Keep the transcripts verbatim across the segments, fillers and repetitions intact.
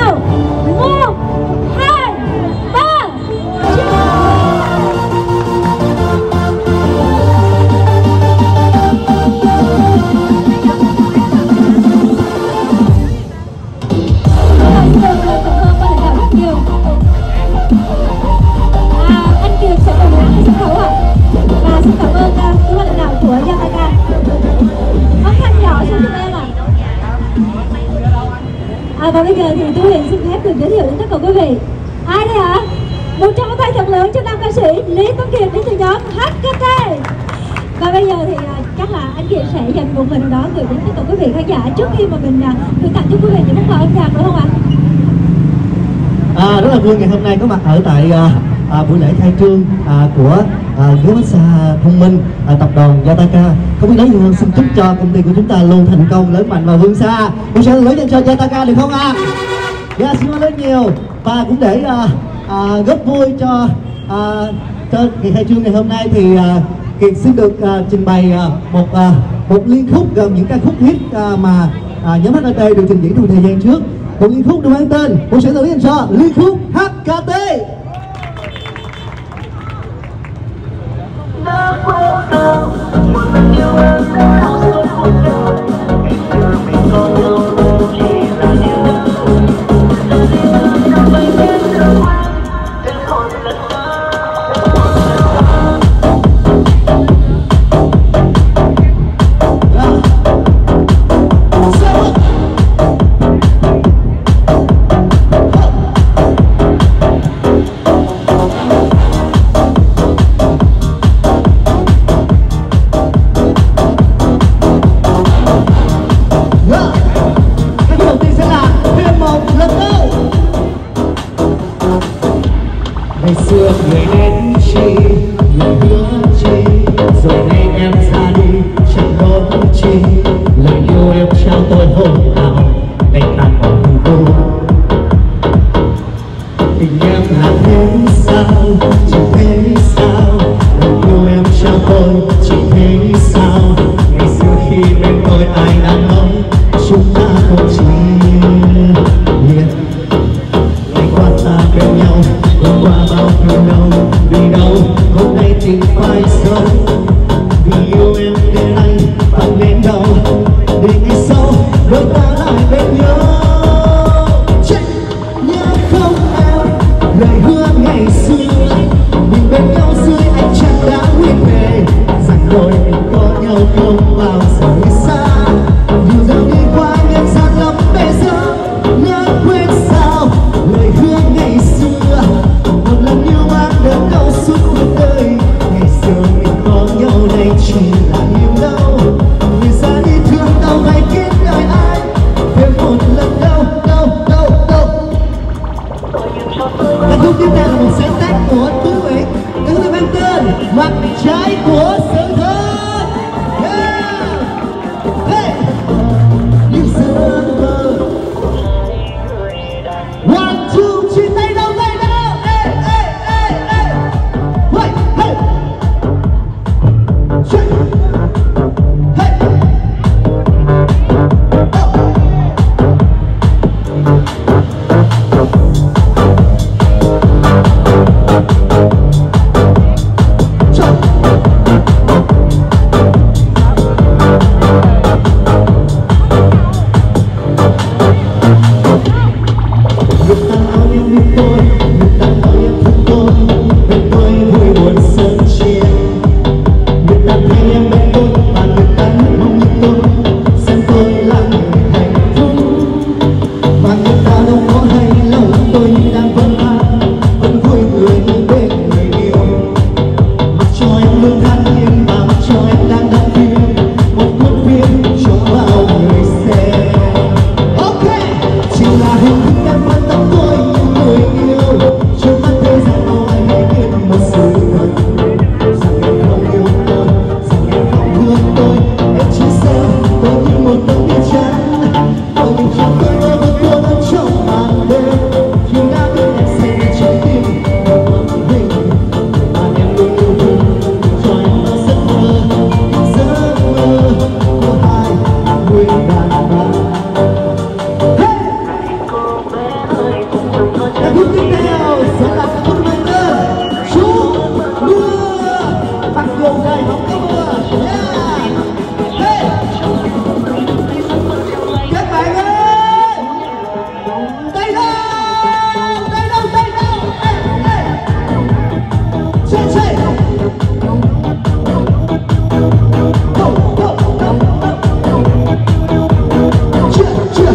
nào. Một, hai, ba. Anh Kiệt sẽ đồng hành với sân khấu ạ. Và xin cảm ơn cơ quan lãnh đạo của Yamaha. Âm thanh nhỏ xuống giùm em ạ. À, và bây giờ thì Tú Huyền xin phép được giới thiệu đến tất cả quý vị. Ai đây ạ? Một tràng pháo tay thật lớn cho nam ca sĩ Lý Tuấn Kiệt đến từ nhóm hát ca tê. Và bây giờ thì uh, chắc là anh Kiệt sẽ dành một mình đó gửi đến tất cả quý vị khán giả trước khi mà mình uh, gửi tặng cho quý vị những món quà âm nhạc, đúng không ạ? À, rất là vui ngày hôm nay có mặt ở tại uh, uh, buổi lễ khai trương uh, của uh, ghế massage thông minh uh, tập đoàn Yataka. Không biết nói gì hơn, xin chúc cho công ty của chúng ta luôn thành công, lớn mạnh và vươn xa. Một sự lớn dành cho Yataka được không ạ? À? Dạ, xin cảm ơn rất nhiều. Và cũng để uh, uh, góp vui cho uh, cho ngày khai trương ngày hôm nay thì uh, Kiệt xin được uh, trình bày uh, một uh, một liên khúc gồm những ca khúc hit uh, mà uh, nhóm hát ca tê được trình diễn trong thời gian trước. Một liên khúc được mang tên, một sự lớn dành cho liên khúc hát ca tê. Ngày xưa người đến chi, lời hứa chi, rồi nay em ra đi chẳng nói chi. Lời yêu em trao tôi hôm nào, ngày tàn còn hư vô. Tình em là thế sao, chỉ thế sao? Lời yêu em trao tôi chỉ thế sao? Ngày xưa khi bên tôi ai đã nói chúng ta không chỉ liền. Ngày qua ta bên nhau, hôm qua bao nhiêu lâu, đi đâu hôm nay tình phải sống. Vì yêu em đến anh bằng đến đâu, để ngày sau đôi ta lại bên nhau. Nhớ không em, lời hứa ngày xưa mình bên nhau dưới ánh trăng đã nguyện thề rằng đôi mình có nhau không bao giờ xa. Dù giờ đi qua nhân gian lắm bây giờ nhớ quên sao lời hứa ngày xưa. Một lần yêu mang đến câu suốt cuộc đời. Ngày xưa mình có nhau đây chỉ là yêu đâu. Người ra đi thương đâu hay kết đời ai thêm một lần đâu đâu đâu đâu. Ca khúc tiếp theo là một sáng tác của Tú Huyền, ca khúc mang tên Mặt trái của sự thật. Yeah. Hey. Những giấc mơ khúc tiếp theo sẽ là ca khúc mang tên Trúng Mưa. Mặc dù trời không có mưa. Yeah. Hey. Các bạn ơi, đây đâu, đây đâu, đây đâu. Hey, hey. Chơi, chơi. Go, go, go, go. Chưa, chưa.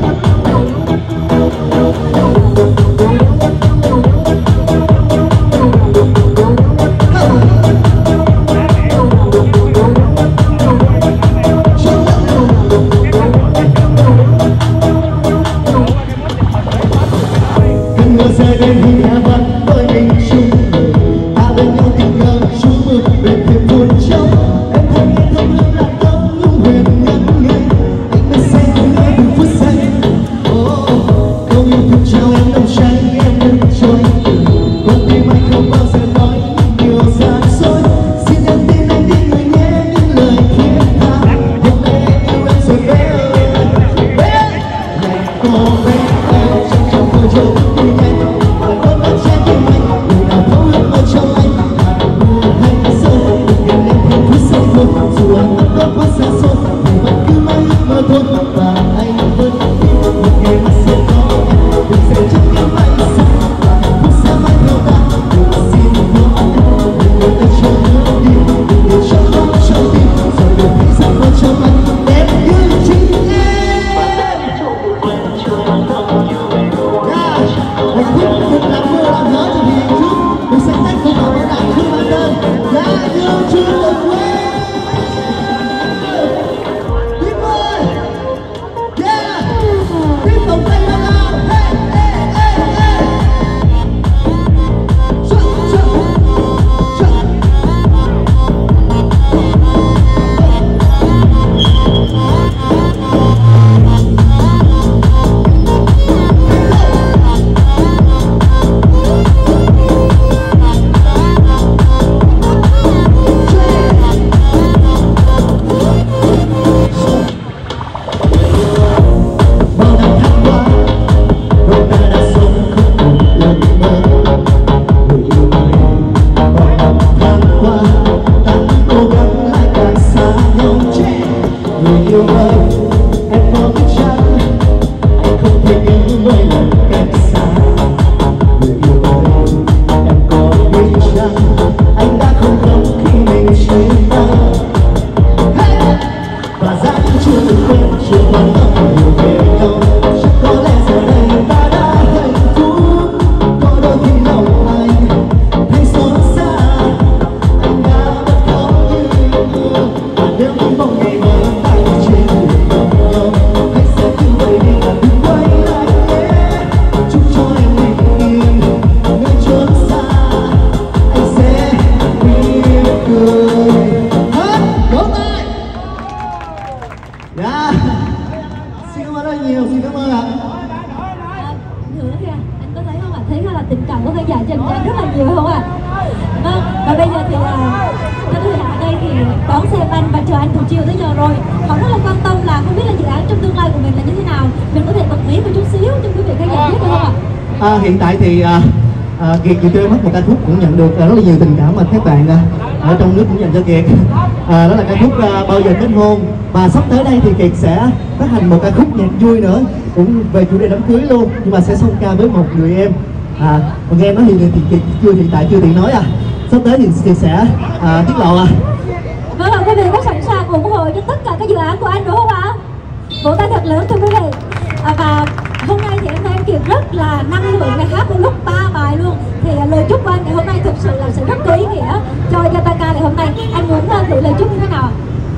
À, hiện tại thì à, à, Kiệt vừa chơi mất một ca khúc cũng nhận được à, rất là nhiều tình cảm mà các bạn à, ở trong nước cũng dành cho Kiệt. À, đó là ca khúc à, Bao Giờ Kết Hôn. Và sắp tới đây thì Kiệt sẽ phát hành một ca khúc nhạc vui nữa, cũng về chủ đề đám cưới luôn, nhưng mà sẽ song ca với một người em. À, còn em nói thì, thì Kiệt chưa hiện tại chưa tiện nói à. Sắp tới thì Kiệt sẽ à, tiết lộ à. Vâng ạ, quý vị có sẵn sàng ủng hộ cho tất cả các dự án của anh đúng không ạ? Vỗ tay thật lớn thưa quý vị. À, và hôm nay thì em thấy anh Kiệt rất là năng lượng để hát một lúc ba bài luôn. Thì uh, lời chúc của anh ngày hôm nay thực sự là sẽ rất có ý nghĩa cho Yataka ngày hôm nay. Anh muốn uh, gửi lời chúc như thế nào?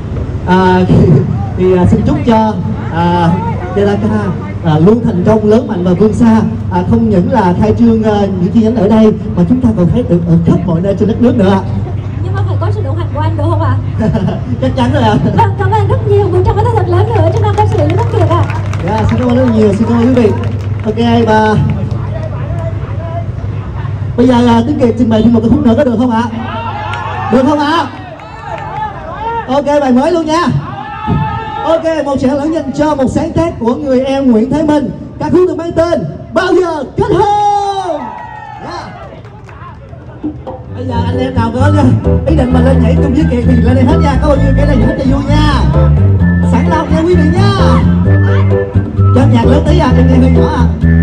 À, thì, thì uh, xin chúc cho uh, Yataka uh, luôn thành công, lớn mạnh và vươn xa. À, không những là khai trương uh, những chi nhánh ở đây mà chúng ta còn thấy được ở khắp mọi nơi trên đất nước nữa. Nhưng mà phải có sự đồng hành của anh được không ạ? Chắc chắn rồi ạ. Vâng, cảm ơn rất nhiều. Một trăm cái tay thật lớn nữa cho nam ca sĩ Lý Tuấn Kiệt ạ. Dạ, xin cảm ơn rất nhiều, xin cảm ơn quý vị. Ok, và bây giờ là Tuấn Kiệt trình bày thêm một cái khúc nữa có được không ạ? Được không ạ? Ok, bài mới luôn nha. Ok, một tràng lớn dành cho một sáng tác của người em Nguyễn Thế Minh. Ca khúc được mang tên Bao Giờ Kết Hôn. Bây giờ anh em nào có ý định mà lên nhảy chung với Kiệt thì lên đây hết nha, có bao nhiêu cái này hết cho vui nha. Sẵn lòng nha quý vị nha. Cho nhạc lớn tí à, em nghe hơi nhỏ à.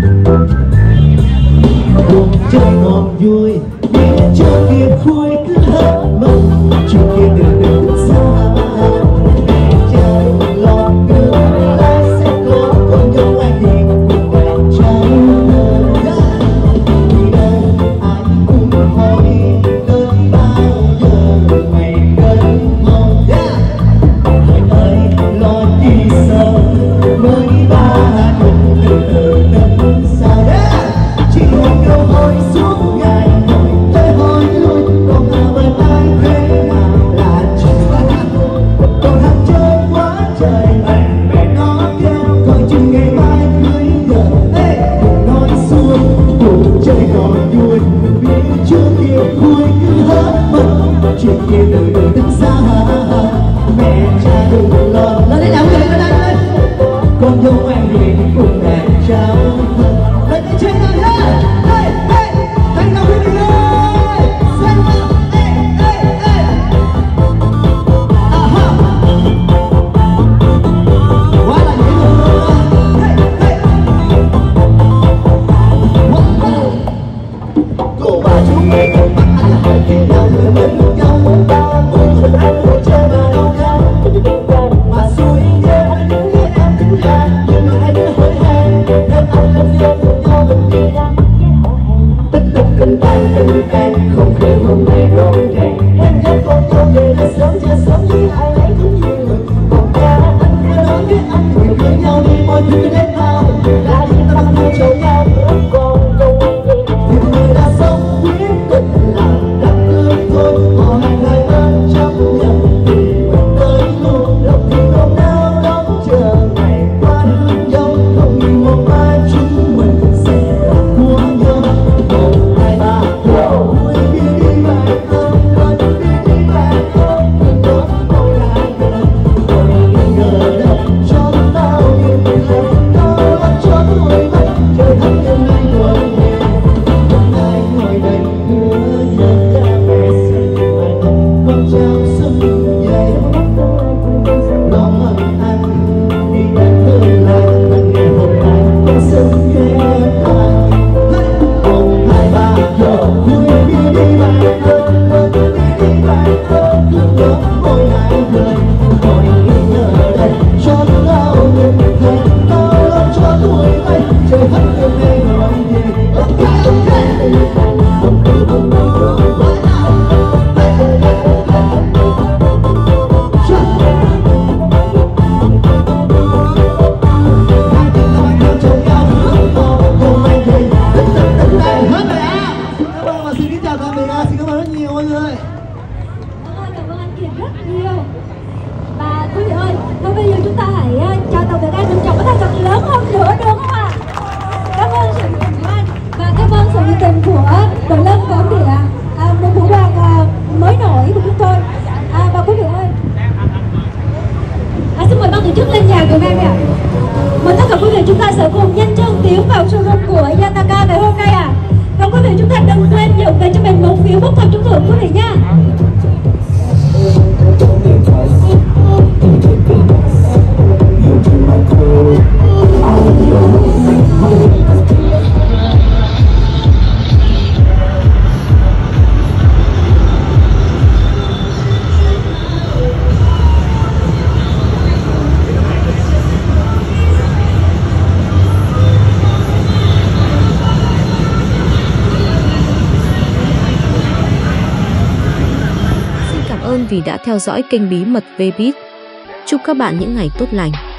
Cuộc chơi còn vui nhưng chưa kịp vui cứ hết mất, chưa kịp được được xa. Mẹ trai lo tương lai sẽ có con dâu anh hiền của mẹ trai. Vì đây anh cũng hỏi tới bao giờ mày đến mong. Hỏi ơi lo chi sợ mới ba cùng từ từ đến xa. Chỉ một câu hỏi suốt ngày hỏi tới hỏi lui, còn nào bên ai thế nào là chuyện. Còn ham chơi quá trời mẹ mẹ nó kêu coi chừng ngày mai cưới giờ. Ê nói xuôi cuộc chơi còn vui vì chưa kịp vui cứ hết mất, chuyện kia từ từ đến xa. Mẹ cha đừng lo lên đây nào người lên đây lên, con dâu anh hiền cùng mẹ cháu lên đây chơi nào nhá. Hey hey thành nào quý vị ơi, xem nào. Ê ê ê aha quá là dễ luôn. Hey hey wow. Cô bà chú mẹ con bắt anh là hỏi khi nào người bên nhau muốn ta muốn mình anh muốn chơi mà đâu khác mà xui ghê anh đứng nghe em đứng ra nhưng mà anh đã hỏi han nên anh lên nhau cùng nhau mình đi ra tích tích tình tan tình tan không khí hôm nay rộn ràng em nhớ con dâu về là sớm chưa sớm như ai lấy cũng như người còn cha anh cứ nói với anh người cưới nhau đi mọi thứ đến nào đã yên tâm nhau cho nhau nữa con dâu thì người đã sống quyết định làm đặt cưới thôi họ hai người ơn chấp nhận thì mình tới luôn lòng thì không nào đón chờ ngày qua hương dâu không nghĩ một mai chúng mình sẽ mua nhau một hai ba wow vui đi đi bạn ơi lên đi đi bạn ơi đừng có ngồi lại nữa ngồi ngờ đâu cho tao nhìn thấy tao làm cho tuổi mây trời thấp đêm nay ngồi nhẹ hôm nay ngồi đây hứa nhớ cha mẹ xin mày con trao xuân về đón ơn anh vì đã thương làm mà ngày hôm nay con xin ghé lại một hai ba giờ vui đi đi bạn ơi lên đi đi bạn ơi đừng có ngồi lại người ngồi ngờ đây cho tao nhìn thấy tao lo cho tuổi mây trời hết đêm nay ngồi về ok ok chúng ta sẽ cùng nhanh chân tiến vào showroom của Yataka ngày hôm nay à. Và quý vị chúng ta đừng quên nhận về cho mình một phiếu bốc thăm trúng thưởng quý vị nha. Vì đã theo dõi kênh Bí mật Vbiz. Chúc các bạn những ngày tốt lành.